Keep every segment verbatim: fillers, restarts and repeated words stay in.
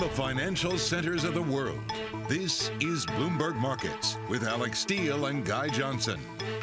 the financial centers of the world. This is Bloomberg Markets with Alex Steele and Guy Johnson.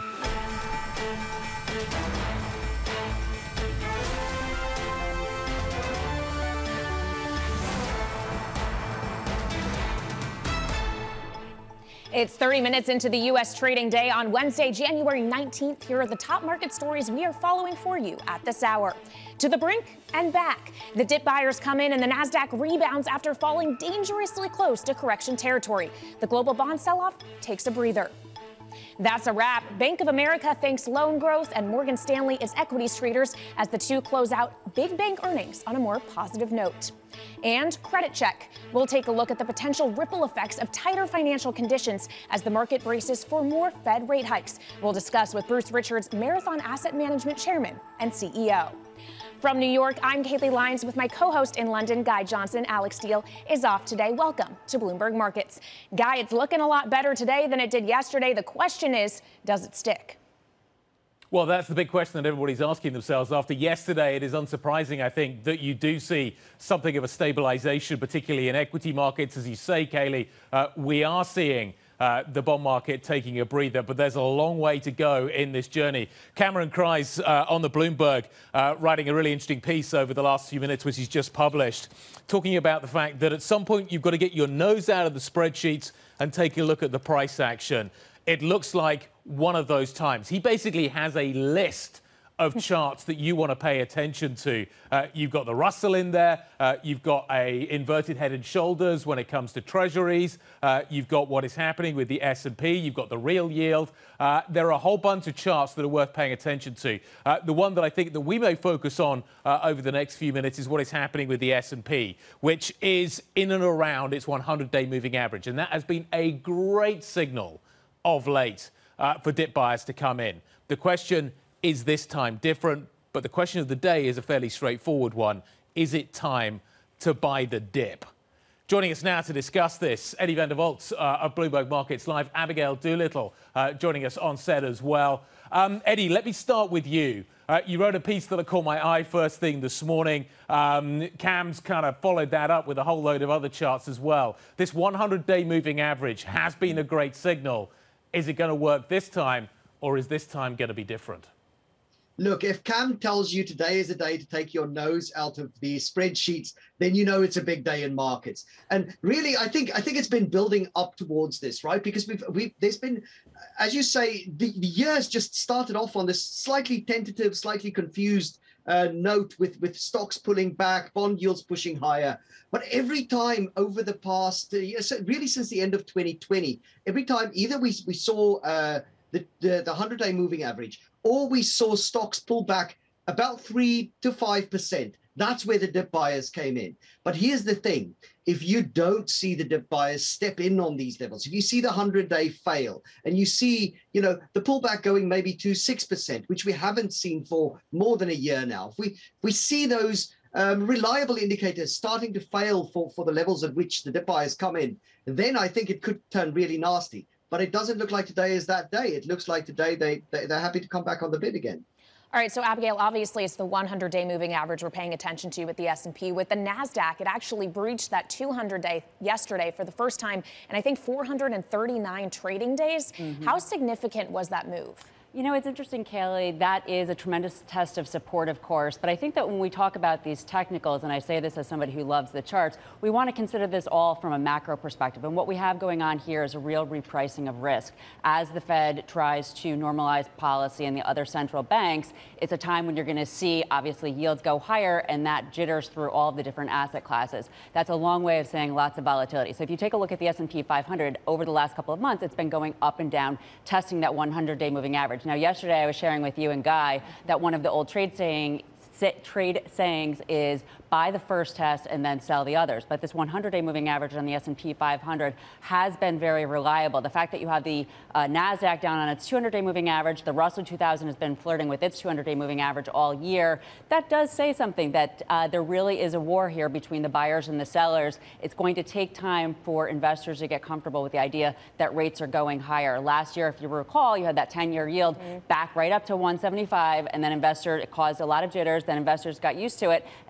It's thirty minutes into the U S trading day on Wednesday, January nineteenth. Here are the top market stories we are following for you at this hour. To the brink and back. The dip buyers come in and the Nasdaq rebounds after falling dangerously close to correction territory. The global bond sell-off takes a breather. That's a wrap. Bank of America thanks loan growth and Morgan Stanley is equities traders as the two close out big bank earnings on a more positive note. And credit check. We'll take a look at the potential ripple effects of tighter financial conditions as the market braces for more Fed rate hikes. We'll discuss with Bruce Richards, Marathon Asset Management Chairman and C E O. From New York, I'm Kaylee Lyons with my co-host in London, Guy Johnson. Alex Steele is off today. Welcome to Bloomberg Markets. Guy, it's looking a lot better today than it did yesterday. The question is, does it stick? Well, that's the big question that everybody's asking themselves. After yesterday, it is unsurprising, I think, that you do see something of a stabilization, particularly in equity markets. As you say, Kaylee, uh, we are seeing Uh, the bond market taking a breather, but there's a long way to go in this journey. Cameron Kreis uh, on the Bloomberg, uh, writing a really interesting piece over the last few minutes, which he's just published, talking about the fact that at some point you've got to get your nose out of the spreadsheets and take a look at the price action. It looks like one of those times. He basically has a list of charts that you want to pay attention to. Uh, you've got the Russell in there. Uh, you've got a inverted head and shoulders when it comes to treasuries. Uh, you've got what is happening with the S and P. You've got the real yield. Uh, there are a whole bunch of charts that are worth paying attention to. Uh, the one that I think that we may focus on uh, over the next few minutes is what is happening with the S and P, which is in and around its one hundred day moving average. And that has been a great signal of late uh, for dip buyers to come in. The question is this time different? But the question of the day is a fairly straightforward one. Is it time to buy the dip? Joining us now to discuss this, Eddie van der Walt uh, of Bloomberg Markets Live, Abigail Doolittle uh, joining us on set as well. Um, Eddie, let me start with you. Uh, you wrote a piece that caught my eye first thing this morning. Um, Cam's kind of followed that up with a whole load of other charts as well. This one hundred day moving average has been a great signal. Is it going to work this time, or is this time going to be different? Look, if Cam tells you today is a day to take your nose out of the spreadsheets, then you know it's a big day in markets. And really, I think I think it's been building up towards this, right? Because we've we've there's been, as you say, the, the year has just started off on this slightly tentative, slightly confused uh, note with with stocks pulling back, bond yields pushing higher. But every time over the past, uh, so really since the end of twenty twenty, every time either we we saw uh, the the the hundred day moving average, or we saw stocks pull back about three to five percent. That's where the dip buyers came in. But here's the thing. If you don't see the dip buyers step in on these levels, if you see the hundred day fail and you see, you know, the pullback going maybe to six percent, which we haven't seen for more than a year now, if we, we see those um, reliable indicators starting to fail for, for the levels at which the dip buyers come in, then I think it could turn really nasty. But it doesn't look like today is that day. It looks like today they, they, they're happy to come back on the bid again. All right, so Abigail, obviously it's the one hundred day moving average we're paying attention to with the S and P. With the Nasdaq, it actually breached that two hundred day yesterday for the first time, and I think four hundred thirty-nine trading days. Mm-hmm. How significant was that move? You know, it's interesting, Kaylee, that is a tremendous test of support, of course. But I think that when we talk about these technicals, and I say this as somebody who loves the charts, we want to consider this all from a macro perspective. And what we have going on here is a real repricing of risk. As the Fed tries to normalize policy and the other central banks, it's a time when you're going to see, obviously, yields go higher, and that jitters through all of the different asset classes. That's a long way of saying lots of volatility. So if you take a look at the S and P five hundred over the last couple of months, it's been going up and down, testing that one hundred day moving average. Now, yesterday I was sharing with you and Guy that one of the old trade saying trade sayings is buy the first test and then sell the others. But this one hundred day moving average on the S and P five hundred has been very reliable. The fact that you have the uh, NASDAQ down on its two hundred day moving average, the Russell two thousand has been flirting with its two hundred day moving average all year. That does say something, that uh, there really is a war here between the buyers and the sellers. It's going to take time for investors to get comfortable with the idea that rates are going higher. Last year, if you recall, you had that ten year yield mm-hmm. back right up to one seventy-five, and then investors, it caused a lot of jitters. Then investors got used to it, and then you had the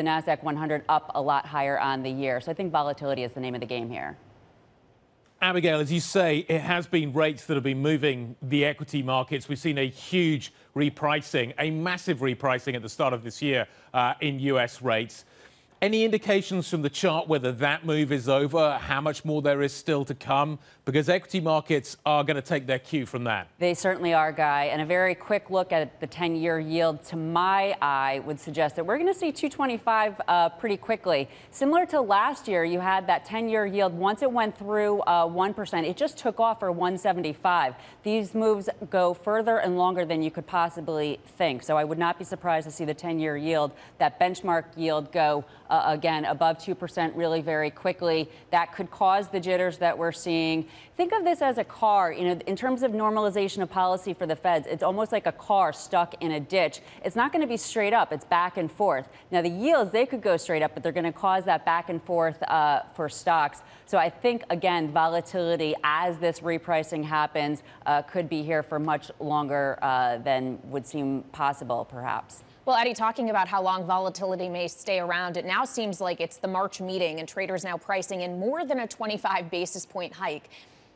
NASDAQ one hundred up a lot higher on the year. So I think volatility is the name of the game here. Abigail, as you say, it has been rates that have been moving the equity markets. We've seen a huge repricing, a massive repricing at the start of this year uh, in U S rates. Any indications from the chart whether that move is over, how much more there is still to come? Because equity markets are going to take their cue from that. They certainly are, Guy. And a very quick look at the ten-year yield, to my eye, would suggest that we're going to see two twenty-five uh, pretty quickly. Similar to last year, you had that ten-year yield. Once it went through uh, one percent, it just took off for one seventy-five. These moves go further and longer than you could possibly think. So I would not be surprised to see the ten-year yield, that benchmark yield, go Uh, again, above two percent really very quickly. That could cause the jitters that we're seeing. Think of this as a car. You know, in terms of normalization of policy for the Feds, it's almost like a car stuck in a ditch. It's not going to be straight up. It's back and forth. Now, the yields, they could go straight up, but they're going to cause that back and forth uh, for stocks. So I think, again, volatility as this repricing happens uh, could be here for much longer uh, than would seem possible, perhaps. Well, Eddie, talking about how long volatility may stay around, it now seems like it's the March meeting and traders now pricing in more than a twenty-five basis point hike.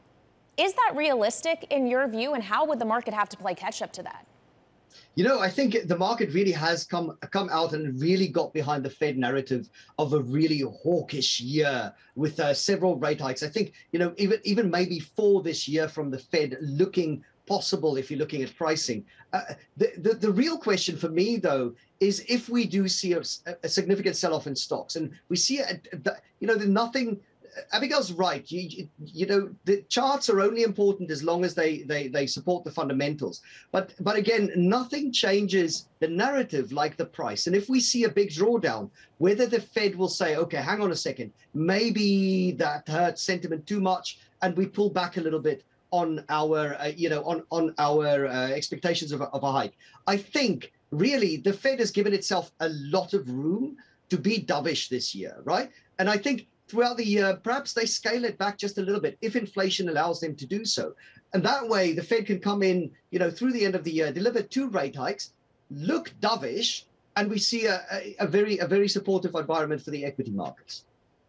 Is that realistic in your view, and how would the market have to play catch up to that? You know, I think the market really has come come out and really got behind the Fed narrative of a really hawkish year with uh, several rate hikes. I think, you know, even even maybe four this year from the Fed looking possible if you're looking at pricing. Uh, the, the, the real question for me, though, is if we do see a, a significant sell-off in stocks, and we see, a, a, you know, there's nothing, Abigail's right. You, you know, the charts are only important as long as they, they, they support the fundamentals. But, but again, nothing changes the narrative like the price. And if we see a big drawdown, whether the Fed will say, okay, hang on a second, maybe that hurts sentiment too much, and we pull back a little bit on our, uh, you know, on, on our uh, expectations of a, of a hike. I think, really, the Fed has given itself a lot of room to be dovish this year, right? And I think throughout the year, perhaps they scale it back just a little bit if inflation allows them to do so. And that way, the Fed can come in, you know, through the end of the year, deliver two rate hikes, look dovish, and we see a, a, a very, a very supportive environment for the equity markets.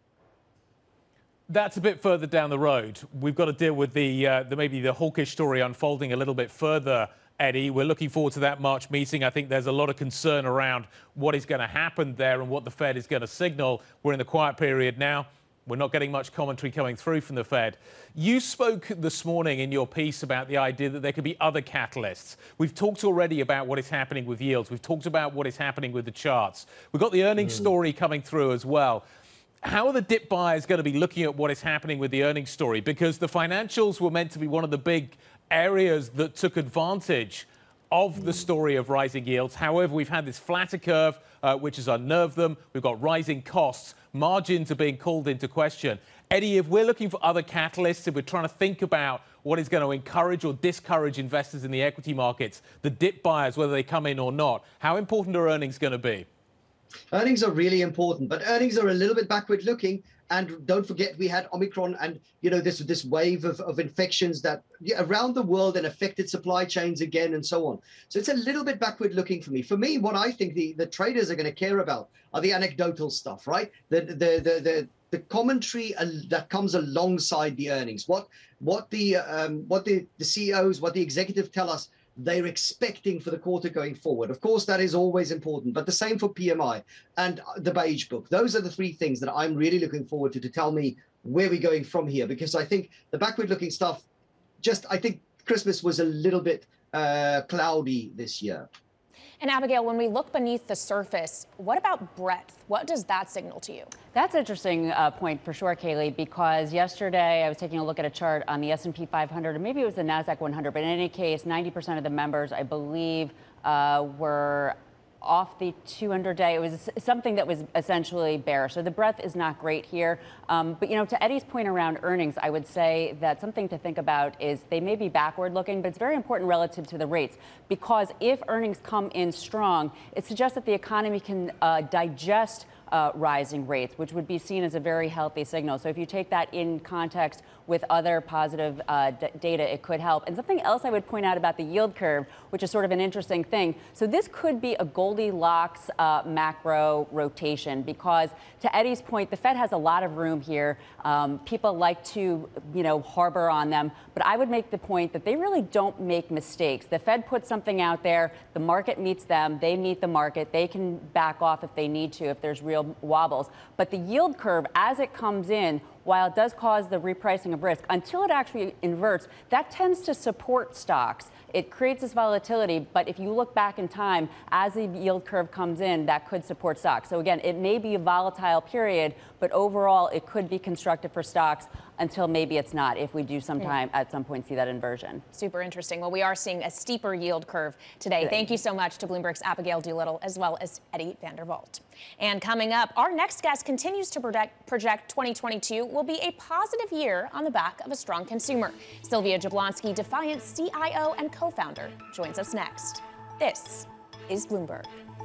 That's a bit further down the road. We've got to deal with the, uh, the maybe the hawkish story unfolding a little bit further, Eddie. We're looking forward to that March meeting. I think there's a lot of concern around what is going to happen there and what the Fed is going to signal. We're in the quiet period now. We're not getting much commentary coming through from the Fed. You spoke this morning in your piece about the idea that there could be other catalysts. We've talked already about what is happening with yields. We've talked about what is happening with the charts. We've got the earnings mm. story coming through as well. How are the dip buyers going to be looking at what is happening with the earnings story? Because the financials were meant to be one of the big areas that took advantage of the story of rising yields. However, we've had this flatter curve, uh, which has unnerved them. We've got rising costs. Margins are being called into question. Eddie, if we're looking for other catalysts, if we're trying to think about what is going to encourage or discourage investors in the equity markets, the dip buyers, whether they come in or not, how important are earnings going to be? Earnings are really important, but earnings are a little bit backward looking. And don't forget, we had Omicron and, you know, this this wave of, of infections that yeah, around the world and affected supply chains again and so on. So it's a little bit backward looking for me. For me, what I think the, the traders are going to care about are the anecdotal stuff, right? The the the the, the commentary that comes alongside the earnings. What what the um, what the, the C E Os, what the executives tell us they're expecting for the quarter going forward. Of course, that is always important, but the same for P M I and the Beige Book. Those are the three things that I'm really looking forward to, to tell me where we're going from here, because I think the backward-looking stuff, just, I think Christmas was a little bit uh, cloudy this year. And Abigail, when we look beneath the surface, what about breadth? What does that signal to you? That's an interesting uh, point for sure, Kaylee, because yesterday I was taking a look at a chart on the S and P five hundred, and maybe it was the NASDAQ one hundred, but in any case, ninety percent of the members, I believe, uh, were off the two hundred day. It was something that was essentially bearish. So the breadth is not great here. Um, but, you know, to Eddie's point around earnings, I would say that something to think about is they may be backward looking, but it's very important relative to the rates, because if earnings come in strong, it suggests that the economy can uh, digest uh, rising rates, which would be seen as a very healthy signal. So if you take that in context with other positive uh, d- data, it could help. And something else I would point out about the yield curve, which is sort of an interesting thing. So this could be a Goldilocks uh, macro rotation, because to Eddie's point, the Fed has a lot of room here. Um, people like to, you know, harbor on them, but I would make the point that they really don't make mistakes. The Fed puts something out there, the market meets them, they meet the market, they can back off if they need to, if there's real wobbles. But the yield curve, as it comes in, while it does cause the repricing of risk, until it actually inverts, that tends to support stocks. It creates this volatility, but if you look back in time, as the yield curve comes in, that could support stocks. So again, it may be a volatile period, but overall, it could be constructive for stocks until maybe it's not, if we do sometime at some point see that inversion. Super interesting. Well, we are seeing a steeper yield curve today. today. Thank you so much to Bloomberg's Abigail Doolittle, as well as Eddie Vanderwalt. And coming up, our next guest continues to project, project twenty twenty-two will be a positive year on the back of a strong consumer. Sylvia Jablonski, Defiant C I O and co-founder, joins us next. This is Bloomberg.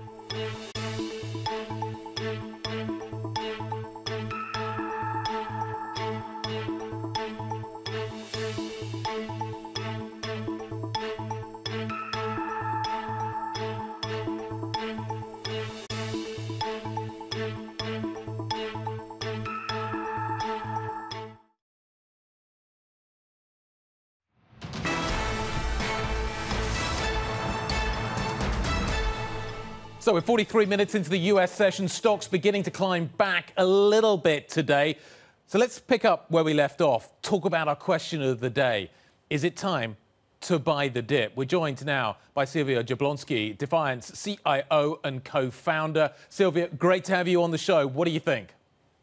So we're forty-three minutes into the U S session, stocks beginning to climb back a little bit today. So let's pick up where we left off, talk about our question of the day. Is it time to buy the dip? We're joined now by Sylvia Jablonski, Defiant's C I O and co-founder. Sylvia, great to have you on the show. What do you think?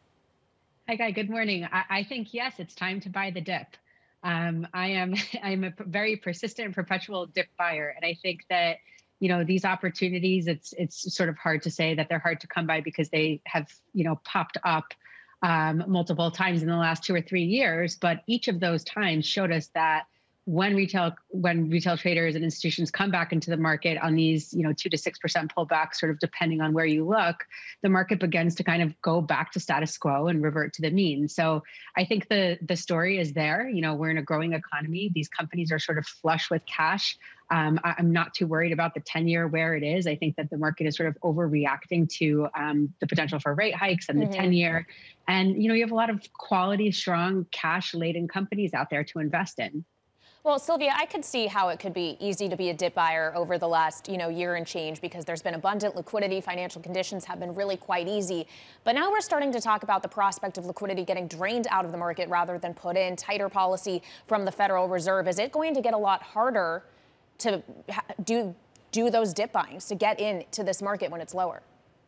Hi, Guy. Good morning. I, I think, yes, it's time to buy the dip. Um, I am I'm a very persistent and perpetual dip buyer. And I think that, you know, these opportunities, it's it's sort of hard to say that they're hard to come by because they have, you know, popped up um, multiple times in the last two or three years. But each of those times showed us that when retail when retail traders and institutions come back into the market on these, you know, two to six percent pullbacks, sort of depending on where you look, the market begins to kind of go back to status quo and revert to the mean. So I think the the story is there. You know, we're in a growing economy. These companies are sort of flush with cash. Um, I, I'm not too worried about the ten year where it is. I think that the market is sort of overreacting to um, the potential for rate hikes and the mm-hmm. ten year. And, you know, you have a lot of quality, strong, cash laden companies out there to invest in. Well, Sylvia, I could see how it could be easy to be a dip buyer over the last, you know, year and change, because there's been abundant liquidity. Financial conditions have been really quite easy. But now we're starting to talk about the prospect of liquidity getting drained out of the market rather than put in. Tighter policy from the Federal Reserve. Is it going to get a lot harder to do do those dip buyings, to get into this market when it's lower?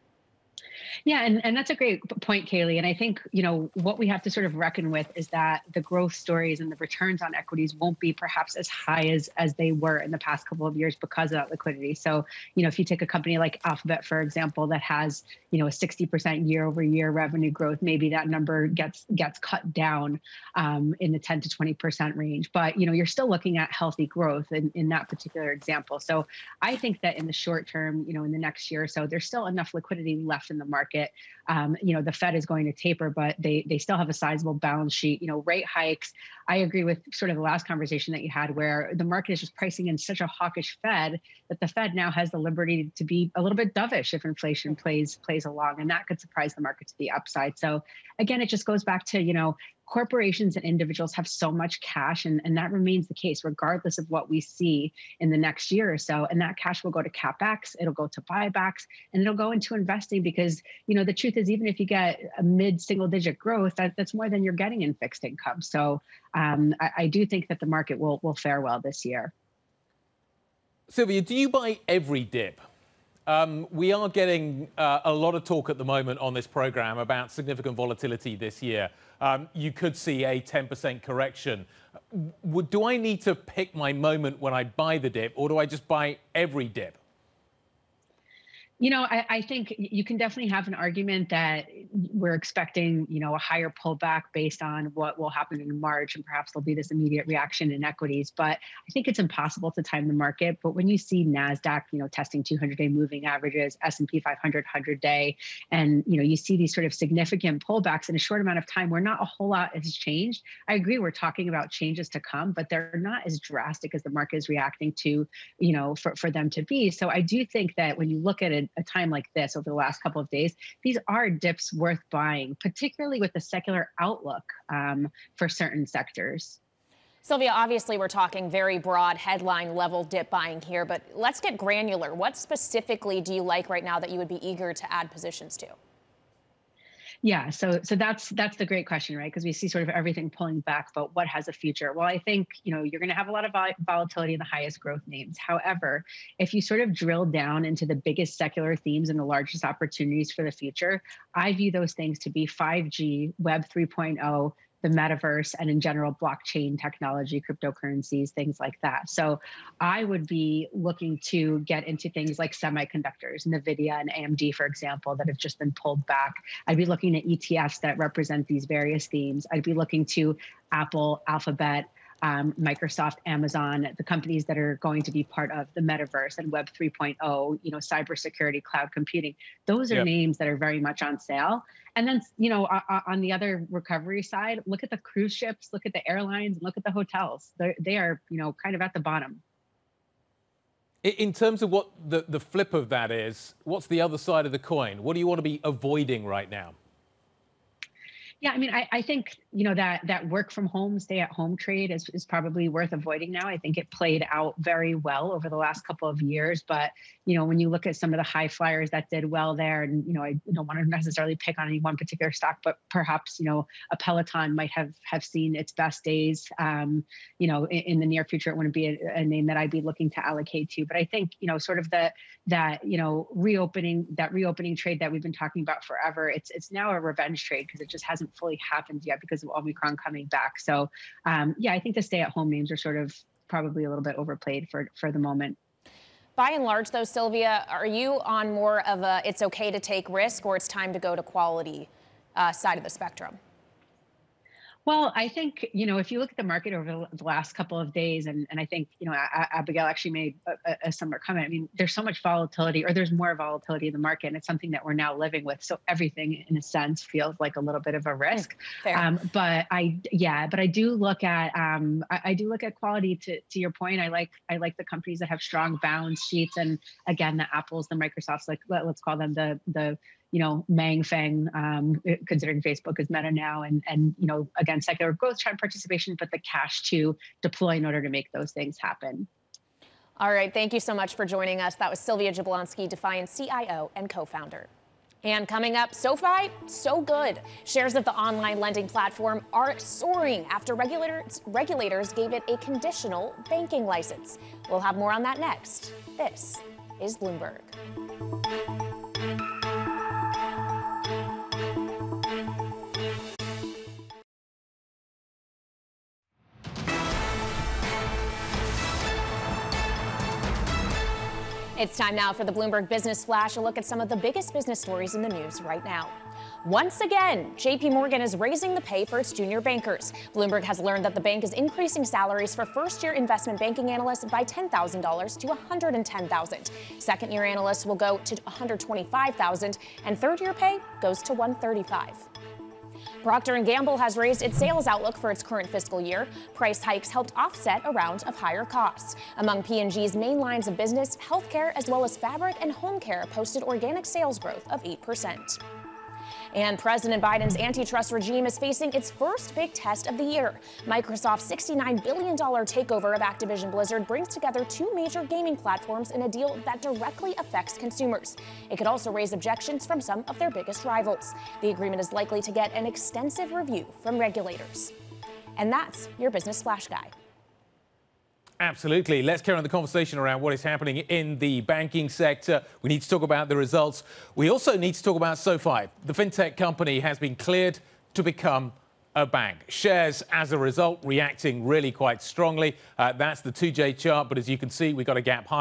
Yeah, and, and that's a great point, Kaylee. And I think, you know, what we have to sort of reckon with is that the growth stories and the returns on equities won't be perhaps as high as as they were in the past couple of years because of that liquidity. So, you know, if you take a company like Alphabet, for example, that has, you know, a sixty percent year over year revenue growth, maybe that number gets gets cut down um, in the ten to twenty percent range. But, you know, you're still looking at healthy growth in, in that particular example. So I think that in the short term, you know, in the next year or so, there's still enough liquidity left in the market. Um, you know, the Fed is going to taper, but they they still have a sizable balance sheet. You know, rate hikes. I agree with sort of the last conversation that you had, where the market is just pricing in such a hawkish Fed that the Fed now has the liberty to be a little bit dovish if inflation plays plays along, and that could surprise the market to the upside. So again, it just goes back to, you know, corporations and individuals have so much cash, and, and that remains the case regardless of what we see in the next year or so. And that cash will go to CapEx, it'll go to buybacks, and it'll go into investing because, you know, the truth is, even if you get a mid-single digit growth, that, that's more than you're getting in fixed income. So um, I, I do think that the market will will fare well this year. Sylvia, do you buy every dip? Um, we are getting uh, a lot of talk at the moment on this program about significant volatility this year. Um, you could see a ten percent correction. W- do I need to pick my moment when I buy the dip, or do I just buy every dip? You know, I, I think you can definitely have an argument that we're expecting, you know, a higher pullback based on what will happen in March, and perhaps there'll be this immediate reaction in equities. But I think it's impossible to time the market. But when you see NASDAQ, you know, testing two hundred day moving averages, S and P five hundred one hundred day, and, you know, you see these sort of significant pullbacks in a short amount of time where not a whole lot has changed. I agree, we're talking about changes to come, but they're not as drastic as the market is reacting to, you know, for, for them to be. So I do think that when you look at it, a time like this over the last couple of days, these are dips worth buying, particularly with the secular outlook um, for certain sectors. Sylvia, obviously we're talking very broad headline level dip buying here, but let's get granular. What specifically do you like right now that you would be eager to add positions to? Yeah, so so that's that's the great question, right? Because we see sort of everything pulling back, but what has a future? Well, I think, you know, you're going to have a lot of vol volatility in the highest growth names. However, if you sort of drill down into the biggest secular themes and the largest opportunities for the future, I view those things to be five G, Web three point oh, the metaverse, and in general, blockchain technology, cryptocurrencies, things like that. So I would be looking to get into things like semiconductors, NVIDIA and A M D, for example, that have just been pulled back. I'd be looking at E T Fs that represent these various themes. I'd be looking to Apple, Alphabet, Um, Microsoft, Amazon, the companies that are going to be part of the metaverse and Web three point oh, you know, cybersecurity, cloud computing. Those are yep. names that are very much on sale. And then, you know, uh, on the other recovery side, look at the cruise ships, look at the airlines, and look at the hotels. They're, they are, you know, kind of at the bottom. In terms of what the, the flip of that is, what's the other side of the coin? What do you want to be avoiding right now? Yeah, I mean, I, I think, you know, that that work from home, stay at home trade is, is probably worth avoiding now. I think it played out very well over the last couple of years. But, you know, when you look at some of the high flyers that did well there, and, you know, I don't want to necessarily pick on any one particular stock, but perhaps, you know, a Peloton might have have seen its best days. Um, you know, in, in the near future, it wouldn't be a, a name that I'd be looking to allocate to. But I think, you know, sort of the that, you know, reopening, that reopening trade that we've been talking about forever, it's it's now a revenge trade because it just hasn't fully happened yet because of Omicron coming back. So um, yeah, I think the stay-at-home names are sort of probably a little bit overplayed for for the moment. By and large, though, Sylvia, are you on more of a it's okay to take risk, or it's time to go to quality uh, side of the spectrum? Well, I think, you know, if you look at the market over the last couple of days, and, and I think, you know, Abigail actually made a, a similar comment. I mean, there's so much volatility, or there's more volatility in the market, and it's something that we're now living with. So everything, in a sense, feels like a little bit of a risk. Um, but I, yeah, but I do look at, um, I, I do look at quality. To to your point, I like I like the companies that have strong balance sheets, and again, the Apples, the Microsofts, like let, let's call them the the. you know, Mang Feng, um, considering Facebook is Meta now, and, and, you know, again, secular growth trend participation, but the cash to deploy in order to make those things happen. All right. Thank you so much for joining us. That was Sylvia Jablonski, Defiant C I O and co-founder. And coming up, SoFi, so good. Shares of the online lending platform are soaring after regulators, regulators gave it a conditional banking license. We'll have more on that next. This is Bloomberg. It's time now for the Bloomberg Business Flash, a look at some of the biggest business stories in the news right now. Once again, J P Morgan is raising the pay for its junior bankers. Bloomberg has learned that the bank is increasing salaries for first-year investment banking analysts by ten thousand dollars to one hundred ten thousand dollars. Second-year analysts will go to one hundred twenty-five thousand dollars, and third-year pay goes to one hundred thirty-five thousand dollars. Procter and Gamble has raised its sales outlook for its current fiscal year. Price hikes helped offset a round of higher costs. Among P and G's main lines of business, healthcare as well as fabric and home care posted organic sales growth of eight percent. And President Biden's antitrust regime is facing its first big test of the year. Microsoft's sixty-nine billion dollars takeover of Activision Blizzard brings together two major gaming platforms in a deal that directly affects consumers. It could also raise objections from some of their biggest rivals. The agreement is likely to get an extensive review from regulators. And that's your Business Flash Guy. Absolutely. Let's carry on the conversation around what is happening in the banking sector. We need to talk about the results. We also need to talk about SoFi. The fintech company has been cleared to become a bank. Shares, as a result, reacting really quite strongly. Uh, that's the two J chart, but as you can see, we got a gap higher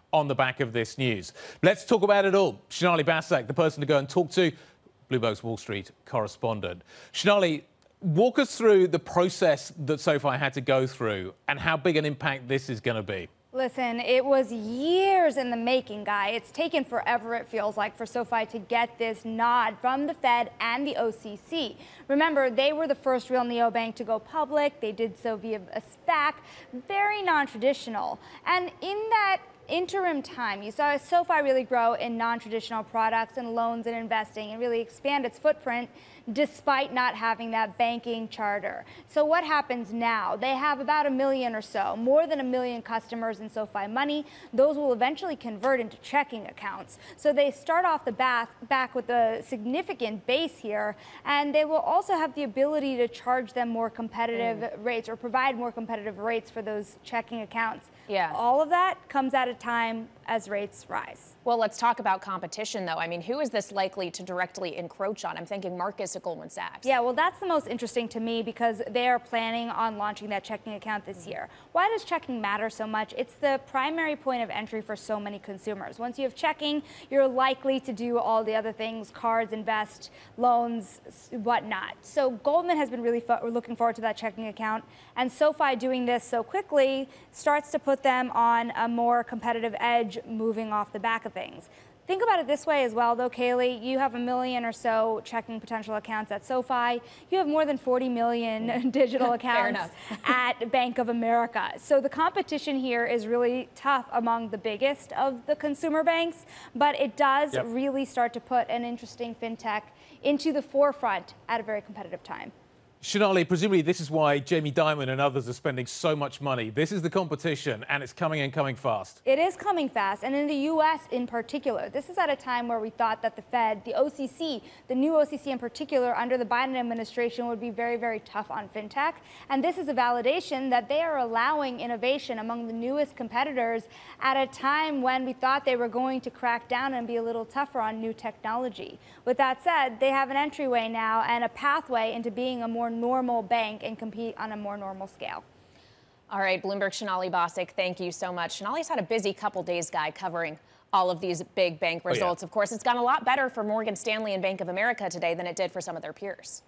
on the back of this news. Let's talk about it all. Sonali Basak, the person to go and talk to, Bloomberg's Wall Street correspondent. Sonali, walk us through the process that SoFi had to go through and how big an impact this is going to be. Listen, it was years in the making, Guy. It's taken forever, it feels like, for SoFi to get this nod from the Fed and the O C C. Remember, they were the first real neobank to go public. They did so via a SPAC, very non-traditional. And in that interim time, you saw SoFi really grow in non-traditional products and loans and investing and really expand its footprint despite not having that banking charter. So what happens now? They have about a million or so, more than a million customers in SoFi Money. Those will eventually convert into checking accounts. So they start off the back, back with a significant base here, and they will also have the ability to charge them more competitive mm. rates or provide more competitive rates for those checking accounts. Yeah. All of that comes at a time as rates rise. Well, let's talk about competition, though. I mean, who is this likely to directly encroach on? I'm thinking Marcus at Goldman Sachs. Yeah, well, that's the most interesting to me because they are planning on launching that checking account this year. Why does checking matter so much? It's the primary point of entry for so many consumers. Once you have checking, you're likely to do all the other things, cards, invest, loans, whatnot. So Goldman has been really fo- looking forward to that checking account, and SoFi doing this so quickly starts to put them on a more competitive edge moving off the back of things. Think about it this way as well, though, Kaylee. You have a million or so checking potential accounts at SoFi. You have more than forty million digital accounts at Bank of America. So the competition here is really tough among the biggest of the consumer banks, but it does yep. really start to put an interesting fintech into the forefront at a very competitive time. Sonali, presumably this is why Jamie Dimon and others are spending so much money. This is the competition, and it's coming and coming fast. It is coming fast, and in the U S in particular. This is at a time where we thought that the Fed, the O C C, the new O C C in particular, under the Biden administration would be very, very tough on fintech. And this is a validation that they are allowing innovation among the newest competitors at a time when we thought they were going to crack down and be a little tougher on new technology. With that said, they have an entryway now and a pathway into being a more normal bank and compete on a more normal scale. All right, Bloomberg Sonali Basak, thank you so much. Sonali's had a busy couple days, Guy, covering all of these big bank results. Oh, yeah. Of course, it's gone a lot better for Morgan Stanley and Bank of America today than it did for some of their peers.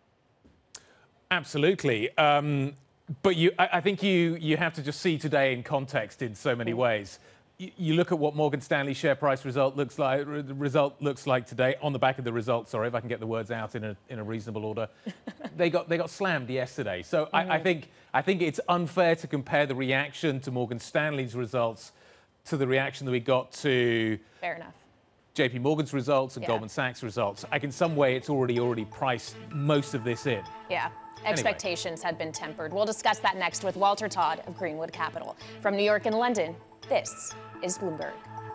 Absolutely. Um, but you, I, I think you, you have to just see today in context in so many ways. You look at what Morgan Stanley's share price result looks like. The result looks like today on the back of the result. Sorry, if I can get the words out in a in a reasonable order. they got they got slammed yesterday. So mm-hmm. I, I think I think it's unfair to compare the reaction to Morgan Stanley's results to the reaction that we got to Fair enough. J P Morgan's results and yeah. Goldman Sachs results. I think in some way it's already already priced most of this in. Yeah. Expectations anyway. had been tempered. We'll discuss that next with Walter Todd of Greenwood Capital. From New York and London, this is Bloomberg.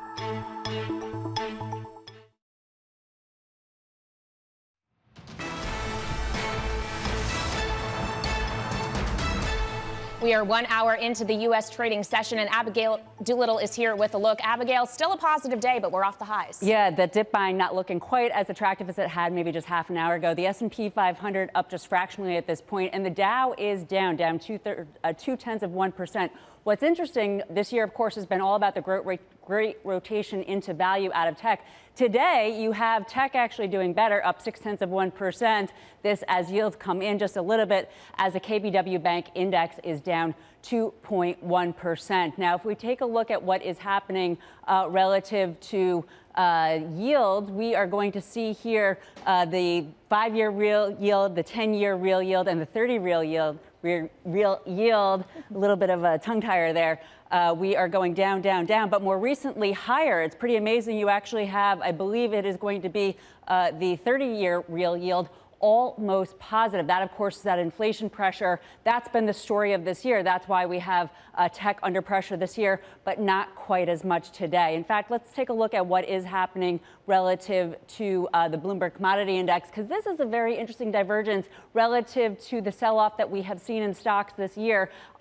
We are one hour into the U S trading session, and Abigail Doolittle is here with a look. Abigail, still a positive day, but we're off the highs. Yeah, the dip buying not looking quite as attractive as it had maybe just half an hour ago. The S and P five hundred up just fractionally at this point, and the Dow is down, down two, thir- uh, two tenths of one percent. What's interesting this year, of course, has been all about the great, great rotation into value out of tech. Today, you have tech actually doing better, up six tenths of one percent. This as yields come in just a little bit, as the K B W Bank index is down two point one percent. Now, if we take a look at what is happening uh, relative to uh, yield, we are going to see here uh, the five-year real yield, the ten-year real yield, and the thirty real yield. Real, real yield, a little bit of a tongue tire there. Uh, we are going down, down, down, but more recently higher. It's pretty amazing. You actually have, I believe it is going to be uh, the thirty-year real yield almost positive. That, of course, is that inflation pressure. That's been the story of this year. That's why we have uh, tech under pressure this year, but not quite as much today. In fact, let's take a look at what is happening relative to uh, the Bloomberg Commodity Index, because this is a very interesting divergence relative to the sell-off that we have seen in stocks this year.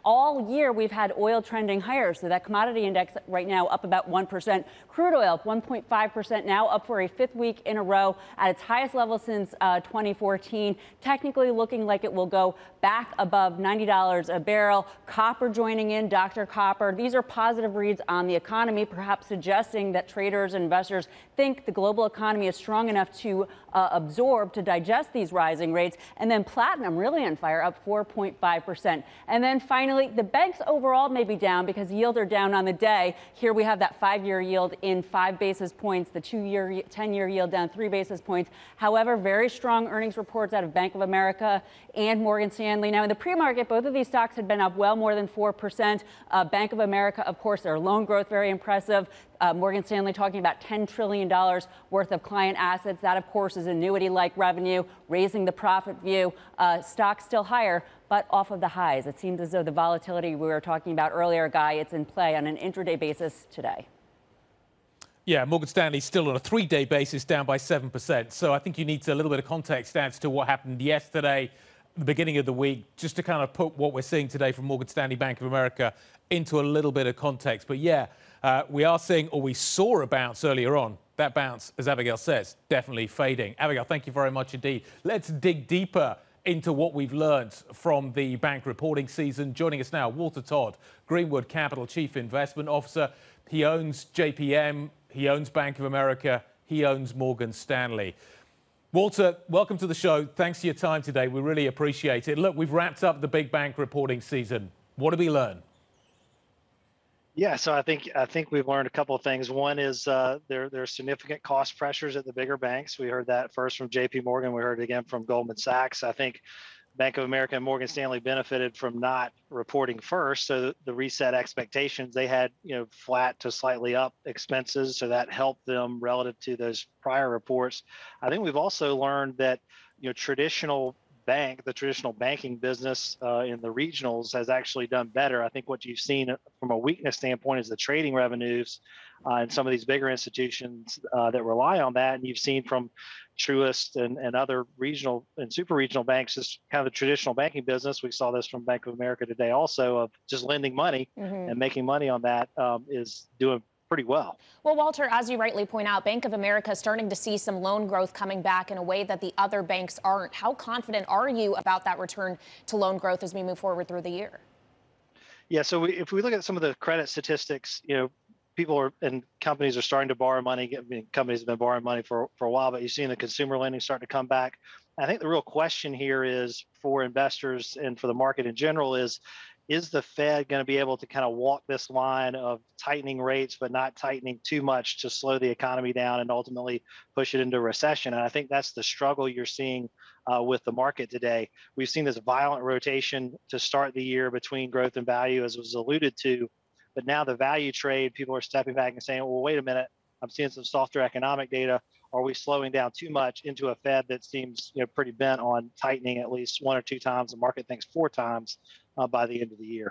All year, we've had oil trending higher. So that commodity index right now up about one percent. Crude oil up one point five percent now, up for a fifth week in a row at its highest level since uh, twenty fourteen. Technically looking like it will go back above ninety dollars a barrel. Copper joining in, Doctor Copper. These are positive reads on the economy, perhaps suggesting that traders and investors think the global economy is strong enough to uh, absorb, to digest these rising rates. And then platinum really on fire, up four point five percent. And then finally, the banks overall may be down because yields are down on the day. Here we have that five-year yield in five basis points, the two-year, ten-year yield down three basis points. However, very strong earnings reports out of Bank of America and Morgan Stanley. Now, in the pre-market, both of these stocks had been up well more than four percent. Uh, Bank of America, of course, their loan growth very impressive. Uh, Morgan Stanley talking about ten trillion dollars worth of client assets. That, of course, is annuity-like revenue, raising the profit view. Uh, stocks still higher, but off of the highs. It seems as though the volatility we were talking about earlier, Guy, it's in play on an intraday basis today. Yeah, Morgan Stanley still on a three-day basis down by seven percent. So I think you need a little bit of context as to what happened yesterday, the beginning of the week, just to kind of put what we're seeing today from Morgan Stanley, Bank of America, into a little bit of context. But yeah, uh, we are seeing, or we saw a bounce earlier on. That bounce, as Abigail says, definitely fading. Abigail, thank you very much indeed. Let's dig deeper into what we've learned from the bank reporting season. Joining us now, Walter Todd, Greenwood Capital Chief Investment Officer. He owns J P M, he owns Bank of America, he owns Morgan Stanley. Walter, welcome to the show. Thanks for your time today. We really appreciate it. Look, we've wrapped up the big bank reporting season. What did we learn? Yeah, so I think I think we've learned a couple of things. One is uh, there there are significant cost pressures at the bigger banks. We heard that first from J P Morgan. We heard it again from Goldman Sachs. I think Bank of America and Morgan Stanley benefited from not reporting first, so the, the reset expectations. They had you know flat to slightly up expenses, so that helped them relative to those prior reports. I think we've also learned that you know traditional bank, the traditional banking business uh, in the regionals has actually done better. I think what you've seen from a weakness standpoint is the trading revenues uh, in some of these bigger institutions uh, that rely on that. And you've seen from Truist and, and other regional and super regional banks, just kind of the traditional banking business. We saw this from Bank of America today also, of just lending money mm-hmm. and making money on that um, is doing pretty well. Well, Walter, as you rightly point out, Bank of America is starting to see some loan growth coming back in a way that the other banks aren't. How confident are you about that return to loan growth as we move forward through the year? Yeah, so we, if we look at some of the credit statistics, you know, people are and companies are starting to borrow money. I mean, companies have been borrowing money for, for a while, but you've seen the consumer lending starting to come back. I think the real question here is for investors and for the market in general is, is the Fed going to be able to kind of walk this line of tightening rates, but not tightening too much to slow the economy down and ultimately push it into recession? And I think that's the struggle you're seeing uh, with the market today. We've seen this violent rotation to start the year between growth and value, as was alluded to. But now the value trade, people are stepping back and saying, well, wait a minute, I'm seeing some softer economic data. Are we slowing down too much into a Fed that seems you know, pretty bent on tightening at least one or two times? The market thinks four times uh, by the end of the year.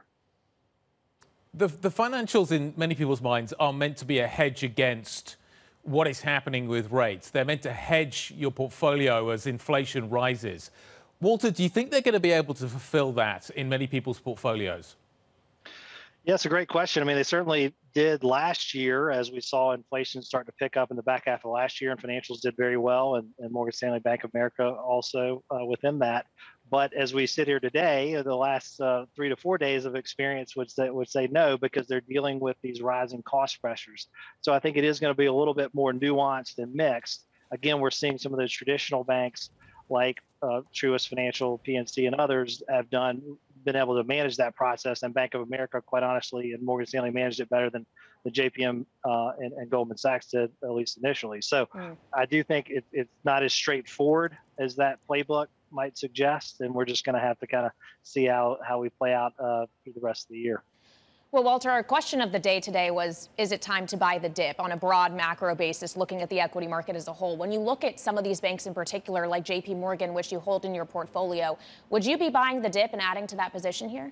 The, the financials in many people's minds are meant to be a hedge against what is happening with rates. They're meant to hedge your portfolio as inflation rises. Walter, do you think they're going to be able to fulfill that in many people's portfolios? Yeah, it's a great question. I mean, they certainly did last year, as we saw inflation start to pick up in the back half of last year, and financials did very well, and, and Morgan Stanley, Bank of America also uh, within that. But as we sit here today, the last uh, three to four days of experience would say, would say no, because they're dealing with these rising cost pressures. So I think it is going to be a little bit more nuanced and mixed. Again, we're seeing some of those traditional banks like uh, Truist Financial, P N C, and others have done been able to manage that process, and Bank of America, quite honestly, and Morgan Stanley managed it better than the J P M uh, and, and Goldman Sachs did, at least initially. So mm. I do think it, it's not as straightforward as that playbook might suggest, and we're just going to have to kind of see how, how we play out uh, through the rest of the year. Well, Walter, our question of the day today was, is it time to buy the dip on a broad macro basis, looking at the equity market as a whole? When you look at some of these banks in particular, like J P Morgan, which you hold in your portfolio, would you be buying the dip and adding to that position here?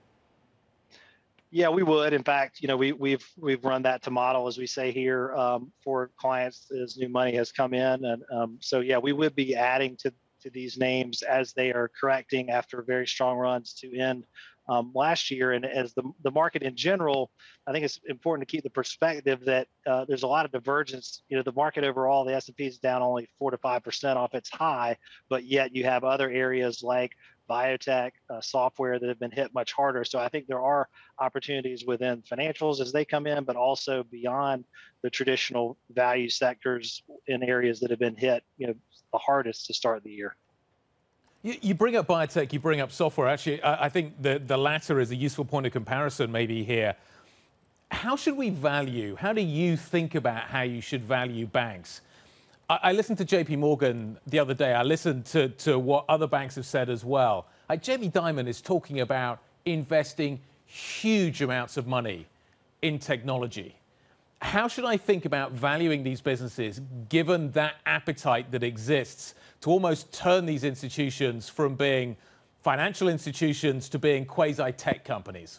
Yeah, we would. In fact, you know, we, we've we've run that to model, as we say here, um, for clients as new money has come in. And um, so, yeah, we would be adding to to these names as they are correcting after very strong runs to end um, last year. And as the, the market in general, I think it's important to keep the perspective that uh, there's a lot of divergence. You know, the market overall, the S and P is down only four to five percent off its high, but yet you have other areas like biotech, uh, software that have been hit much harder. So I think there are opportunities within financials as they come in, but also beyond the traditional value sectors in areas that have been hit, you know, the hardest to start the year. You, you bring up biotech, you bring up software. Actually, I, I think the, the latter is a useful point of comparison maybe here. How should we value, how do you think about how you should value banks? I, I listened to J P Morgan the other day. I listened to, to what other banks have said as well. Like Jamie Dimon is talking about investing huge amounts of money in technology. How should I think about valuing these businesses given that appetite that exists to almost turn these institutions from being financial institutions to being quasi-tech companies?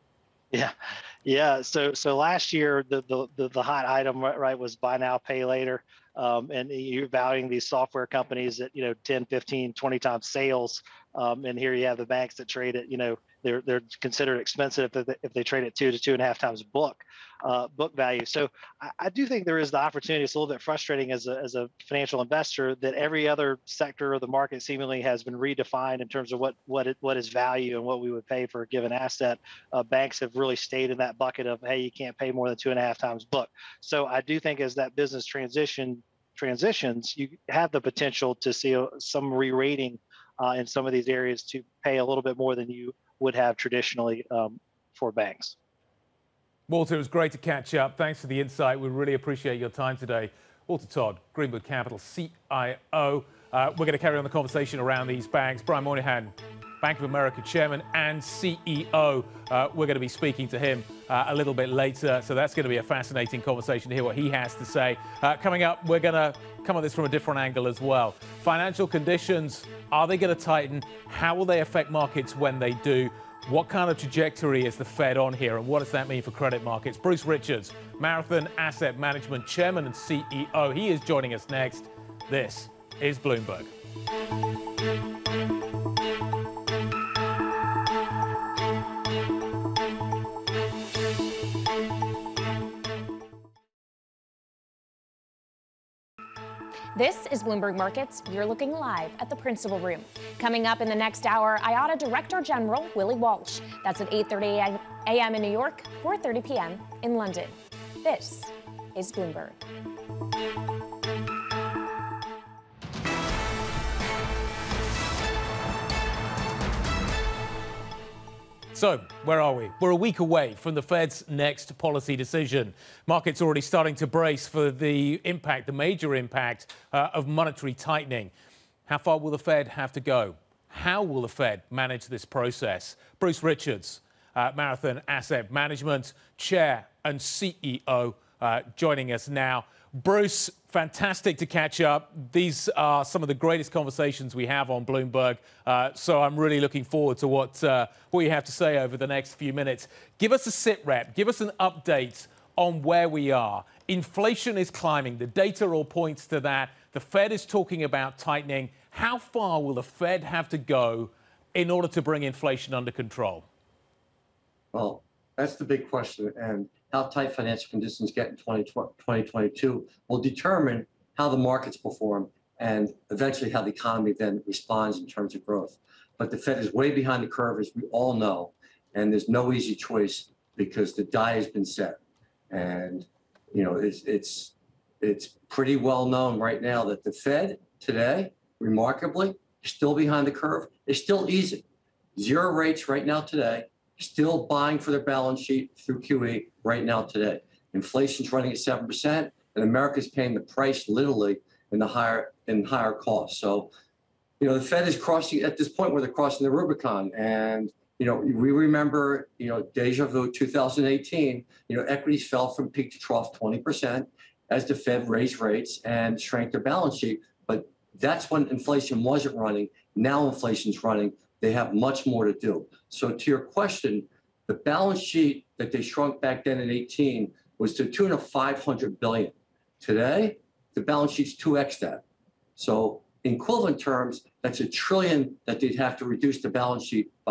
Yeah, yeah. So so last year the the the, the hot item right was buy now, pay later, um, and you're valuing these software companies at you know ten, fifteen, twenty times sales, um, and here you have the banks that trade at you know they're they're considered expensive if they, if they trade at two to two and a half times book uh, book value. So I, I do think there is the opportunity. It's a little bit frustrating as a as a financial investor that every other sector of the market seemingly has been redefined in terms of what what it, what is value and what we would pay for a given asset. Uh, banks have really stayed in that bucket of hey, you can't pay more than two and a half times book. So I do think as that business transition transitions, you have the potential to see a, some re-rating uh, in some of these areas to pay a little bit more than you would have traditionally um, for banks. Walter, it was great to catch up. Thanks for the insight. We really appreciate your time today. Walter Todd, Greenwood Capital C I O. Uh, we're going to carry on the conversation around these banks. Brian Moynihan, Bank of America Chairman and C E O. Uh, we're going to be speaking to him uh, a little bit later, so that's going to be a fascinating conversation to hear what he has to say. Uh, coming up, we're going to come at this from a different angle as well. Financial conditions, are they going to tighten? How will they affect markets when they do? What kind of trajectory is the Fed on here, and what does that mean for credit markets? Bruce Richards, Marathon Asset Management Chairman and C E O. He is joining us next. This is Bloomberg. This is Bloomberg Markets. You're looking live at the Principal Room. Coming up in the next hour, I A T A Director General Willie Walsh. That's at eight thirty a m in New York, four thirty p m in London. This is Bloomberg. So, where are we? We're a week away from the Fed's next policy decision. Markets already starting to brace for the impact, the major impact uh, of monetary tightening. How far will the Fed have to go? How will the Fed manage this process? Bruce Richards, uh, Marathon Asset Management Chair and C E O, uh, joining us now. Bruce, fantastic to catch up. These are some of the greatest conversations we have on Bloomberg, uh, so I'm really looking forward to what, uh, what you have to say over the next few minutes. Give us a sit rep. Give us an update on where we are. Inflation is climbing. The data all points to that. The Fed is talking about tightening. How far will the Fed have to go in order to bring inflation under control? Well, that's the big question. And how tight financial conditions get in twenty twenty-two will determine how the markets perform and eventually how the economy then responds in terms of growth. But the Fed is way behind the curve, as we all know, and there's no easy choice because the die has been set. And, you know, it's, it's, it's pretty well known right now that the Fed today, remarkably, is still behind the curve. They're still easing. Zero rates right now today. Still buying for their balance sheet through Q E right now today. Inflation's running at seven percent, and America's paying the price literally in the higher in higher costs. So, you know, the Fed is crossing at this point where they're crossing the Rubicon. And, you know, we remember, you know, deja vu two thousand eighteen, you know, equities fell from peak to trough twenty percent as the Fed raised rates and shrank their balance sheet. But that's when inflation wasn't running. Now inflation's running. They have much more to do. So to your question, the balance sheet that they shrunk back then in eighteen was to the tune of five hundred billion dollars. Today, the balance sheet's two X that. So in equivalent terms, that's a trillion that they'd have to reduce the balance sheet by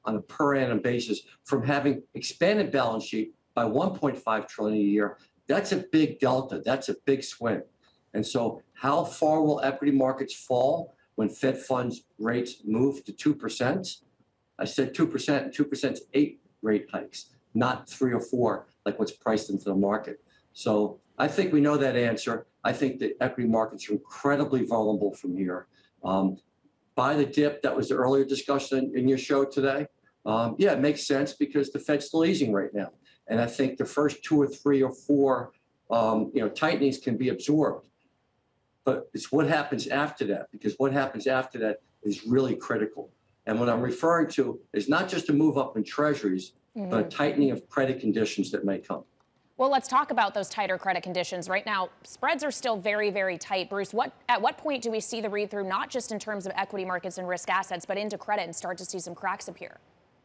on a per annum basis from having expanded balance sheet by one point five trillion dollars a year. That's a big delta. That's a big swing. And so how far will equity markets fall when Fed funds rates move to two percent? I said two percent, and two percent is eight rate hikes, not three or four like what's priced into the market. So I think we know that answer. I think that equity markets are incredibly vulnerable from here. Um, buy the dip, that was the earlier discussion in your show today. Um, yeah, it makes sense because the Fed's still easing right now. And I think the first two or three or four um, you know, tightenings can be absorbed. But it's what happens after that, because what happens after that is really critical. And what I'm referring to is not just a move up in treasuries, mm-hmm. but a tightening of credit conditions that may come. Well, let's talk about those tighter credit conditions. Right now, spreads are still very, very tight. Bruce, what at what point do we see the read through, not just in terms of equity markets and risk assets, but into credit and start to see some cracks appear?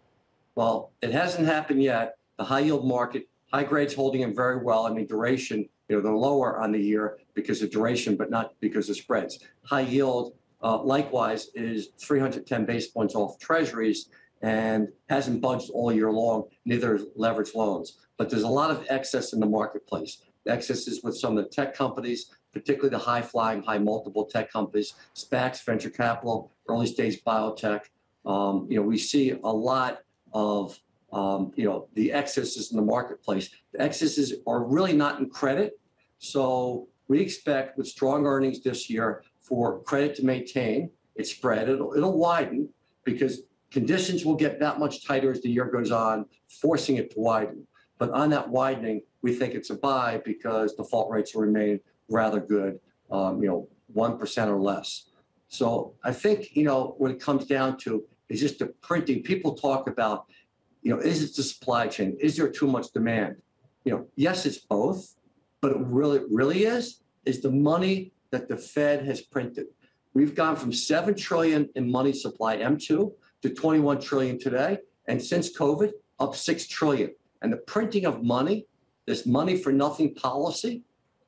Well, it hasn't happened yet. The high yield market, high grades holding in very well. I mean, duration, you know, they're lower on the year because of duration, but not because of spreads. High yield, uh, likewise, is three hundred ten basis points off treasuries and hasn't budged all year long, neither leveraged loans. But there's a lot of excess in the marketplace. The excess is with some of the tech companies, particularly the high-flying, high-multiple tech companies, SPACs, venture capital, early-stage biotech. Um, you know, we see a lot of, um, you know, the excesses in the marketplace. The excesses are really not in credit. So we expect with strong earnings this year for credit to maintain its spread. It'll, it'll widen because conditions will get that much tighter as the year goes on, forcing it to widen. But on that widening, we think it's a buy because default rates will remain rather good, um, you know, one percent or less. So I think, you know, what it comes down to is just the printing. People talk about, you know, is it the supply chain? Is there too much demand? You know, yes, it's both, but it really, really is, is the money that the Fed has printed. We've gone from seven trillion dollars in money supply, M two, to twenty-one trillion dollars today. And since COVID, up six trillion dollars. And the printing of money, this money for nothing policy,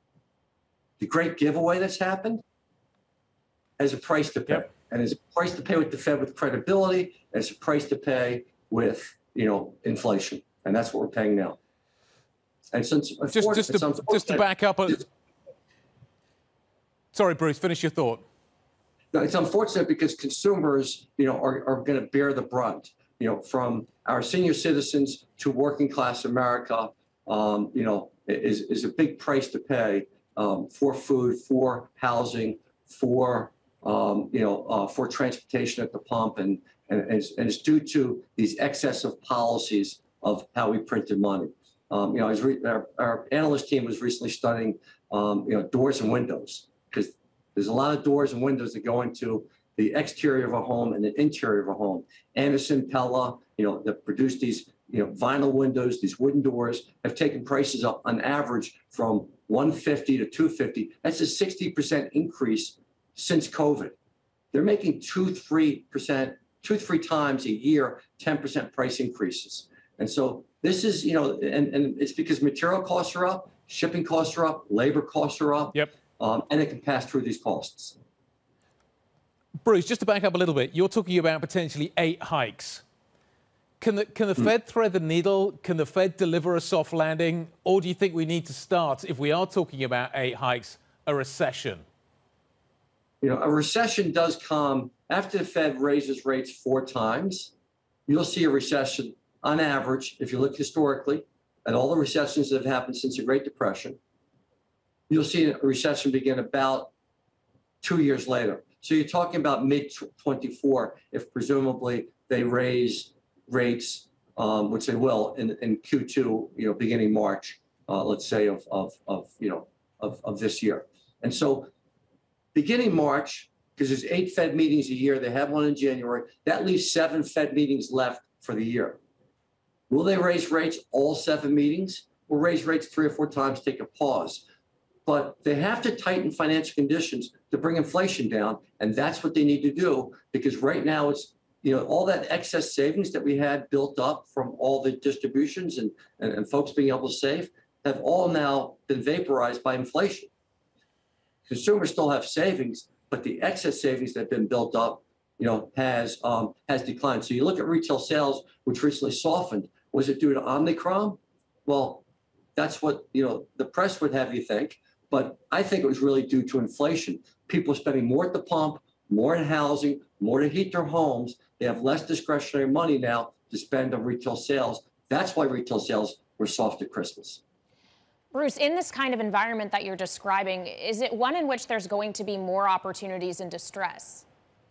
the great giveaway that's happened, has a price to pay. Yep. And there's a price to pay with the Fed with credibility, and there's a price to pay with, you know, inflation. And that's what we're paying now. And since just, just, to, just to back up, a... sorry, Bruce, finish your thought. No, it's unfortunate because consumers, you know, are, are going to bear the brunt. You know, from our senior citizens to working class America, um, you know, is, is a big price to pay um, for food, for housing, for, um, you know, uh, for transportation at the pump. And, and, and, it's, and it's due to these excessive policies of how we printed money. Um, you know, as re- our, our analyst team was recently studying, um, you know, doors and windows, because there's a lot of doors and windows that go into the exterior of a home and the interior of a home. Anderson, Pella, you know, that produce these, you know, vinyl windows, these wooden doors, have taken prices up on average from one fifty to two fifty. That's a sixty percent increase since COVID. They're making two, three percent, two, three times a year, ten percent price increases. And so this is, you know, and, and it's because material costs are up, shipping costs are up, labor costs are up, yep. um, and it can pass through these costs. Bruce, just to back up a little bit, you're talking about potentially eight hikes. Can the, can the mm. Fed thread the needle? Can the Fed deliver a soft landing? Or do you think we need to start, if we are talking about eight hikes, a recession? You know, a recession does come after the Fed raises rates four times. You'll see a recession on average, if you look historically at all the recessions that have happened since the Great Depression. You'll see a recession begin about two years later. So you're talking about mid twenty-four, if presumably they raise rates, um, which they will in, in Q two, you know, beginning March, uh, let's say of, of, of, you know, of, of this year. And so beginning March, because there's eight Fed meetings a year, they have one in January, that leaves seven Fed meetings left for the year. Will they raise rates all seven meetings? Or raise rates three or four times, take a pause? But they have to tighten financial conditions to bring inflation down. And that's what they need to do, because right now it's, you know, all that excess savings that we had built up from all the distributions and, and, and folks being able to save have all now been vaporized by inflation. Consumers still have savings, but the excess savings that have been built up, you know, has um, has declined. So you look at retail sales, which recently softened. Was it due to Omicron? Well, that's what, you know, the press would have you think. But I think it was really due to inflation. People are spending more at the pump, more in housing, more to heat their homes. They have less discretionary money now to spend on retail sales. That's why retail sales were soft at Christmas. Bruce, in this kind of environment that you're describing, is it one in which there's going to be more opportunities in distress?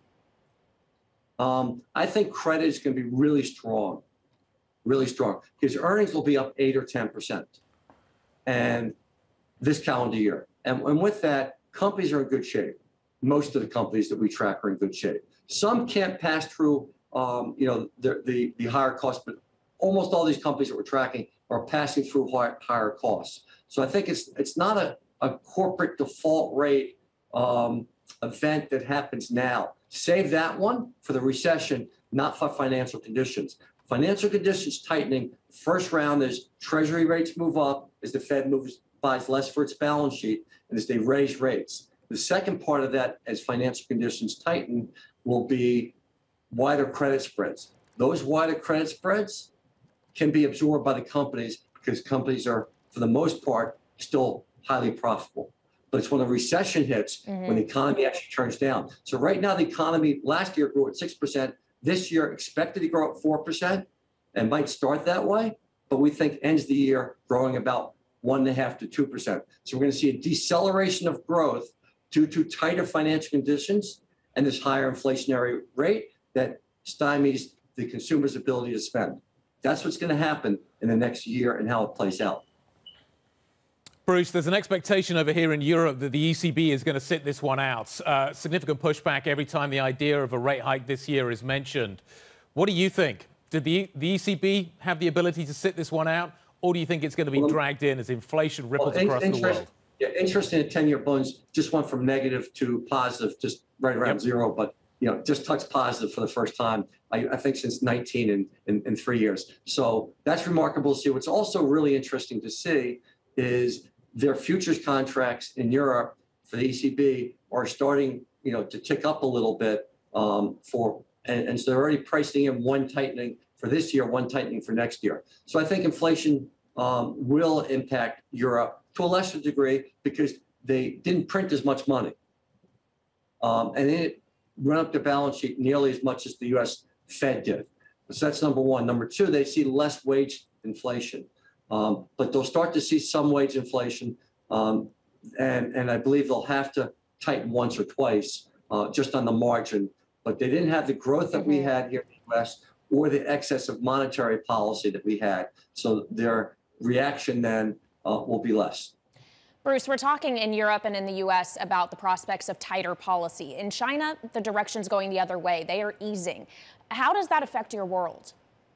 Um, I think credit is going to be really strong, really strong, because earnings will be up eight or ten percent, and this calendar year. And, and with that, companies are in good shape. Most of the companies that we track are in good shape. Some can't pass through, um, you know, the, the the higher costs, but almost all these companies that we're tracking are passing through high, higher costs. So I think it's it's not a, a corporate default rate um, event that happens now. Save that one for the recession, not for financial conditions. Financial conditions tightening, first round is Treasury rates move up as the Fed moves, buys less for its balance sheet, and as they raise rates. The second part of that, as financial conditions tighten, will be wider credit spreads. Those wider credit spreads can be absorbed by the companies because companies are, for the most part, still highly profitable. But it's when the recession hits, mm-hmm. when the economy actually turns down. So right now, the economy last year grew at six percent. This year expected to grow at four percent and might start that way. But we think ends the year growing about one and a half to two percent. So we're going to see a deceleration of growth due to tighter financial conditions and this higher inflationary rate that stymies the consumer's ability to spend. That's what's going to happen in the next year and how it plays out. Bruce, there's an expectation over here in Europe that the E C B is going to sit this one out. Uh, significant pushback every time the idea of a rate hike this year is mentioned. What do you think? Did the, the E C B have the ability to sit this one out, or do you think it's going to be well, dragged in as inflation ripples well, across the world? Yeah, interesting. ten-year bonds just went from negative to positive, just right around yep. zero, but you know, just touched positive for the first time, I, I think, since nineteen in, in, in three years. So that's remarkable to see. What's also really interesting to see is their futures contracts in Europe for the E C B are starting, you know, to tick up a little bit um, for, and, and so they're already pricing in one tightening for this year, one tightening for next year. So I think inflation um, will impact Europe to a lesser degree because they didn't print as much money. Um, and it run up their balance sheet nearly as much as the U S Fed did. So that's number one. Number two, they see less wage inflation. Um, but they'll start to see some wage inflation, um, and, and I believe they'll have to tighten once or twice uh, just on the margin. But they didn't have the growth that mm-hmm. we had here in the U S or the excess of monetary policy that we had. So their reaction then uh, will be less. Bruce, we're talking in Europe and in the U S about the prospects of tighter policy. In China, the direction's going the other way. They are easing. How does that affect your world?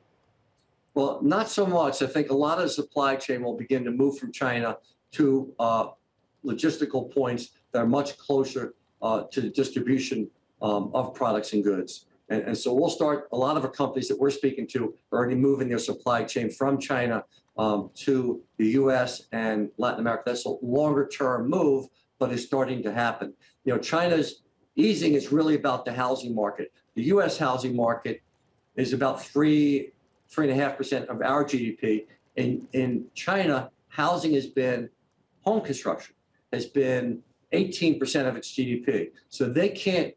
Well, not so much. I think a lot of the supply chain will begin to move from China to uh, logistical points that are much closer uh, to the distribution um, of products and goods. And, and so we'll start, a lot of our companies that we're speaking to are already moving their supply chain from China um, to the U S and Latin America. That's a longer term move, but it's starting to happen. You know, China's easing is really about the housing market. The U S housing market is about three, three and a half percent of our G D P. In, in China, housing has been, home construction has been eighteen percent of its G D P. So they can't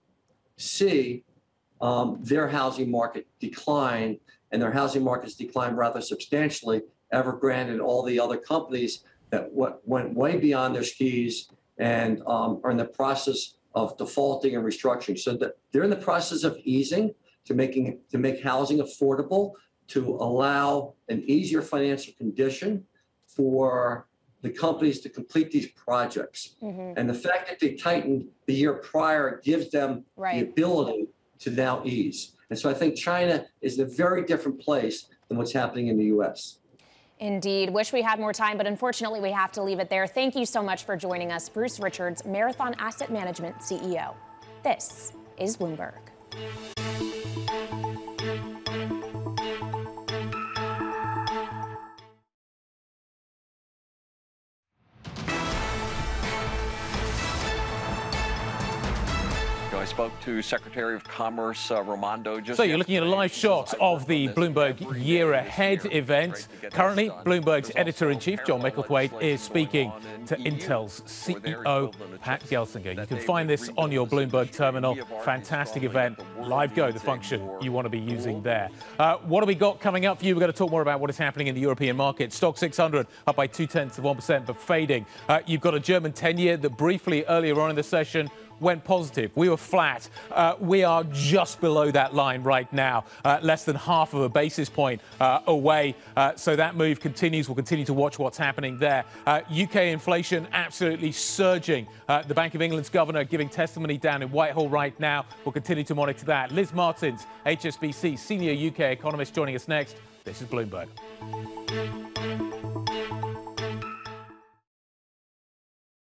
see um, their housing market decline, and their housing markets decline rather substantially. Evergrande and all the other companies that w- went way beyond their skis and um, are in the process of defaulting and restructuring. So that they're in the process of easing to making to make housing affordable, to allow an easier financial condition for the companies to complete these projects. Mm-hmm. And the fact that they tightened the year prior gives them right. the ability to now ease. And so I think China is in a very different place than what's happening in the U S. Indeed. Wish we had more time, but unfortunately we have to leave it there. Thank you so much for joining us, Bruce Richards, Marathon Asset Management C E O. This is Bloomberg. spoke to Secretary of Commerce uh, Raimondo just So you're looking at a live shot of the Bloomberg Year Ahead event. Currently, Bloomberg's editor-in-chief, John Micklethwait, is speaking to Intel's C E O, Pat Gelsinger. You can find this on your Bloomberg terminal. Fantastic event. Live Go, the function you want to be using there. Uh, what have we got coming up for you? We're going to talk more about what is happening in the European market. Stock six hundred up by two-tenths of one percent, but fading. Uh, you've got a German ten-year that briefly earlier on in the session went positive. We were flat. Uh, we are just below that line right now, uh, less than half of a basis point uh, away. Uh, so that move continues. We'll continue to watch what's happening there. Uh, U K inflation absolutely surging. Uh, the Bank of England's governor giving testimony down in Whitehall right now. We'll continue to monitor that. Liz Martins, H S B C senior U K economist, joining us next. This is Bloomberg.